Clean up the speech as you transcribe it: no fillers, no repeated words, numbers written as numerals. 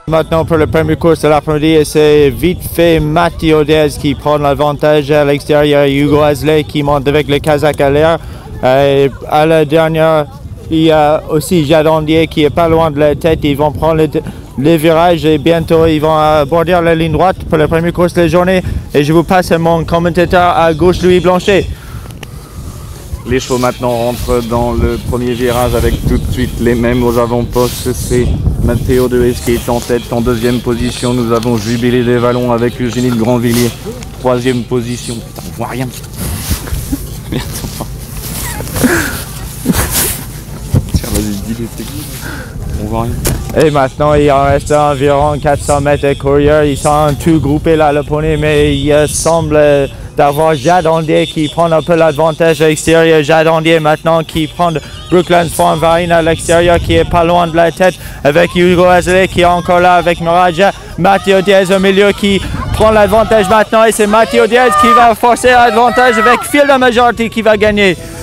Maintenant pour la première course de l'après-midi, c'est vite fait Matteo Diaz qui prend l'avantage à l'extérieur, Hugo Hazley qui monte avec le Kazakh à l'air. À la dernière, il y a aussi Jadandier qui est pas loin de la tête. Ils vont prendre les virages et bientôt ils vont aborder la ligne droite pour la première course de la journée. Et je vous passe à mon commentateur à gauche, Louis Blanchet. Les chevaux maintenant rentrent dans le premier virage avec tout de suite les mêmes aux avant-postes. C'est Matteo Diaz qui est en tête. En deuxième position, nous avons Jubilé des Vallons avec Eugénie de Grandvilliers. Troisième position. Putain, on voit rien. Merde, tiens, vas-y, dis-le, c'est cool. On voit rien. Et maintenant, il en reste environ 400 mètres de courrier. Ils sont tous groupés là, le poney, mais il semble d'avoir Jadandier qui prend un peu l'avantage à l'extérieur. Jadandier maintenant qui prend Brooklands Farm Varine à l'extérieur qui est pas loin de la tête avec Hugo Hazley qui est encore là avec Maraja. Matteo Diaz au milieu qui prend l'avantage maintenant et c'est Matteo Diaz qui va forcer l'avantage avec Field of Majority qui va gagner.